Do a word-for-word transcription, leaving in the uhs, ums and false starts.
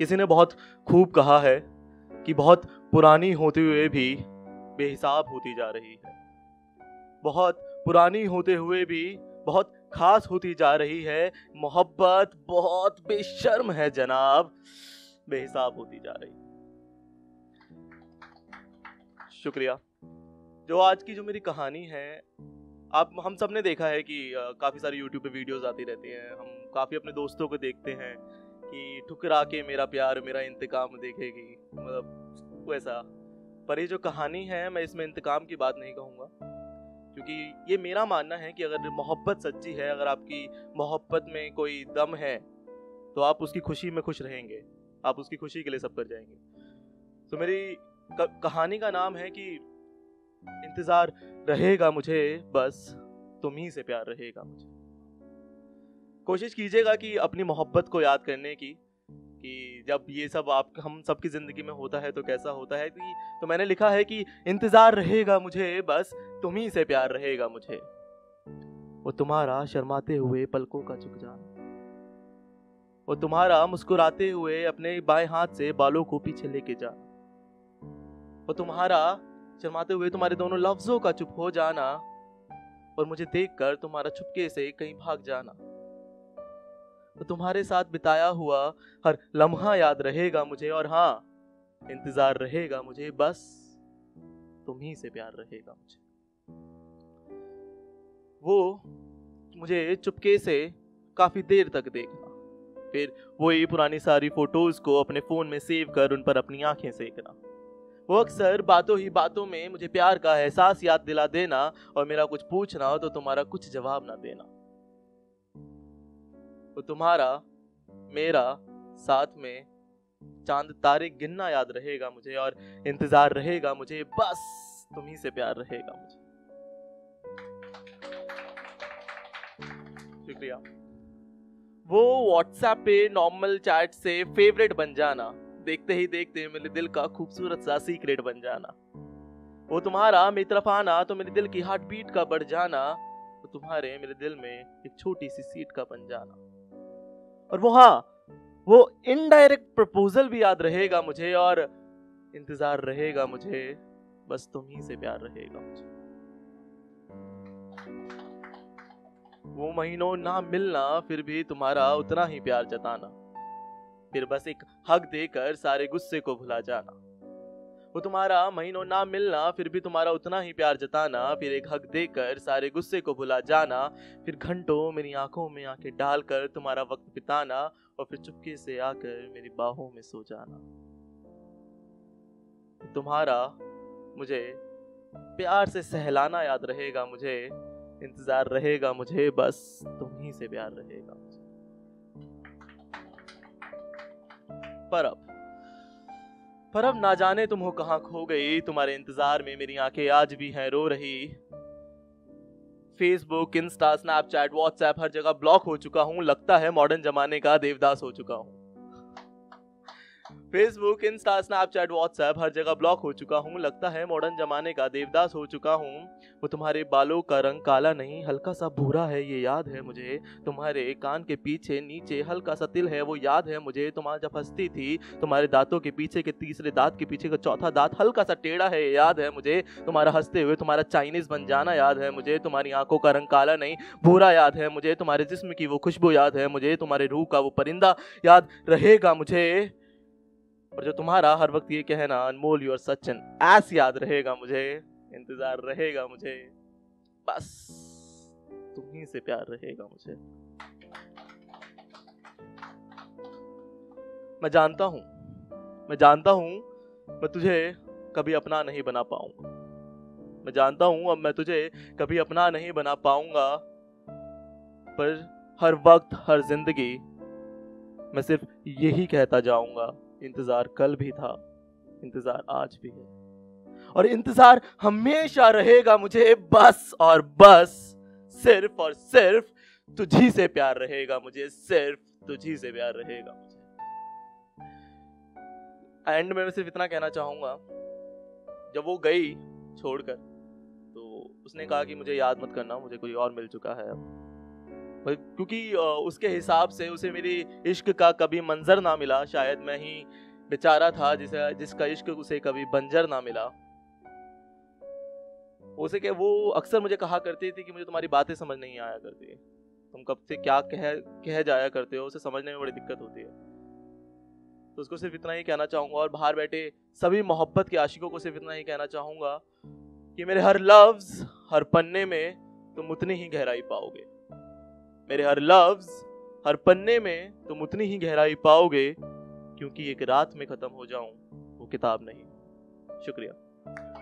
किसी ने बहुत खूब कहा है कि बहुत पुरानी होते हुए भी बेहिसाब होती जा रही है, बहुत पुरानी होते हुए भी बहुत खास होती जा रही है। मोहब्बत बहुत बेशर्म है जनाब, बेहिसाब होती जा रही है। शुक्रिया। जो आज की जो मेरी कहानी है, आप हम सब ने देखा है कि काफ़ी सारी यूट्यूब पे वीडियोस आती रहती हैं। हम काफ़ी अपने दोस्तों को देखते हैं कि ठुकरा के मेरा प्यार मेरा इंतकाम देखेगी, मतलब वैसा। पर ये जो कहानी है, मैं इसमें इंतकाम की बात नहीं कहूँगा, क्योंकि ये मेरा मानना है कि अगर मोहब्बत सच्ची है, अगर आपकी मोहब्बत में कोई दम है, तो आप उसकी खुशी में खुश रहेंगे, आप उसकी खुशी के लिए सब कर जाएंगे। तो मेरी कहानी का नाम है कि इंतजार रहेगा मुझे, बस तुम ही से प्यार रहेगा मुझे। कोशिश कीजिएगा कि अपनी मोहब्बत को याद करने की, कि जब ये सब आप हम सबकी जिंदगी में होता है तो कैसा होता है। कि तो मैंने लिखा है कि इंतजार रहेगा मुझे, बस तुम ही से प्यार रहेगा मुझे। वो तुम्हारा शर्माते हुए पलकों का झुक जाना, वो तुम्हारा मुस्कुराते हुए अपने बाएं हाथ से बालों को पीछे लेके जाना, वो तुम्हारा शर्माते हुए तुम्हारे दोनों लफ्जों का चुप हो जाना, और मुझे देखकर तुम्हारा चुपके से कहीं भाग जाना। तो तुम्हारे साथ बिताया हुआ हर लम्हा याद रहेगा मुझे, और हाँ, इंतजार रहेगा मुझे, बस तुम ही से प्यार रहेगा मुझे। वो मुझे चुपके से काफी देर तक देखना, फिर वही पुरानी सारी फोटोज को अपने फोन में सेव कर उन पर अपनी आंखें सेकना। वो अक्सर बातों ही बातों में मुझे प्यार का एहसास याद दिला देना, और मेरा कुछ पूछना हो तो तुम्हारा कुछ जवाब ना देना। वो तुम्हारा मेरा साथ में चांद तारे गिनना याद रहेगा मुझे, और इंतजार रहेगा मुझे, बस तुम ही से प्यार रहेगा मुझे। शुक्रिया। वो व्हाट्सएप पे नॉर्मल चैट से फेवरेट बन जाना, देखते ही देखते मेरे दिल का खूबसूरत सा सीक्रेट बन जाना। वो तुम्हारा मेरी तरफ आना तो मेरे दिल की हार्ट बीट का बढ़ जाना, वो तुम्हारे मेरे दिल में एक छोटी सी सीट का बन जाना। और वो हाँ, वो इनडायरेक्ट प्रपोजल भी याद रहेगा मुझे, और इंतजार रहेगा मुझे, बस तुम ही से प्यार रहेगा मुझे। वो महीनों ना मिलना, फिर भी तुम्हारा उतना ही प्यार जताना, फिर बस एक हक देकर सारे गुस्से को भुला जाना। वो तुम्हारा महीनों ना मिलना, फिर भी तुम्हारा उतना ही प्यार जताना, फिर एक हक देकर सारे गुस्से को भुला जाना, फिर घंटों मेरी आंखों में आंखें डालकर तुम्हारा वक्त बिताना, और फिर चुपके से आकर मेरी बाहों में सो जाना। तुम्हारा मुझे प्यार से सहलाना याद रहेगा मुझे, इंतजार रहेगा मुझे, बस तुम ही से प्यार रहेगा मुझे। पर अब पर अब ना जाने तुम हो कहां खो गई, तुम्हारे इंतजार में मेरी आंखें आज भी हैं रो रही। फेसबुक, इंस्टा, स्नैपचैट, व्हाट्सएप हर जगह ब्लॉक हो चुका हूं, लगता है मॉडर्न जमाने का देवदास हो चुका हूं। फेसबुक, इंस्टा, स्नैपचैट, व्हाट्सएप हर जगह ब्लॉक हो चुका हूँ, लगता है मॉडर्न जमाने का देवदास हो चुका हूँ। वो तुम्हारे बालों का रंग काला नहीं, हल्का सा भूरा है, ये याद है मुझे। तुम्हारे कान के पीछे नीचे हल्का सा तिल है, वो याद है मुझे। तुम्हारा जब हंसती थी, तुम्हारे दांतों के पीछे के तीसरे दांत के पीछे का चौथा दांत हल्का सा टेढ़ा है, ये याद है मुझे। तुम्हारा हंसते हुए तुम्हारा चाइनीज बन जाना याद है मुझे। तुम्हारी आंखों का रंग काला नहीं भूरा याद है मुझे। तुम्हारे जिस्म की वो खुशबू याद है मुझे। तुम्हारे रूह का वो परिंदा याद रहेगा मुझे। और जो तुम्हारा हर वक्त ये कहना Anmol you are such an ass याद रहेगा मुझे। इंतजार रहेगा मुझे, बस तुम ही से प्यार रहेगा मुझे। मैं जानता हूं मैं जानता हूं मैं तुझे कभी अपना नहीं बना पाऊंगा। मैं जानता हूं अब मैं तुझे कभी अपना नहीं बना पाऊंगा, पर हर वक्त हर जिंदगी मैं सिर्फ यही कहता जाऊंगा, इंतजार कल भी था, इंतजार आज भी है, और इंतजार हमेशा रहेगा मुझे। बस और बस सिर्फ और सिर्फ तुझी से प्यार रहेगा मुझे, सिर्फ तुझी से प्यार रहेगा मुझे। एंड में मैं सिर्फ इतना कहना चाहूंगा, जब वो गई छोड़कर तो उसने कहा कि मुझे याद मत करना, मुझे कोई और मिल चुका है अब। क्योंकि अ, उसके हिसाब से उसे मेरी इश्क का कभी मंजर ना मिला, शायद मैं ही बेचारा था जिसे जिसका इश्क उसे कभी बंजर ना मिला। उसे क्या, वो अक्सर मुझे कहा करती थी कि मुझे तुम्हारी बातें समझ नहीं आया करती, तुम कब से क्या कह कह जाया करते हो, उसे समझने में बड़ी दिक्कत होती है। तो उसको सिर्फ इतना ही कहना चाहूंगा, और बाहर बैठे सभी मोहब्बत के आशिकों को सिर्फ इतना ही कहना चाहूंगा कि मेरे हर लफ्ज हर पन्ने में तुम उतनी ही गहराई पाओगे। मेरे हर लफ्ज हर पन्ने में तुम उतनी ही गहराई पाओगे, क्योंकि एक रात में खत्म हो जाऊं वो किताब नहीं। शुक्रिया।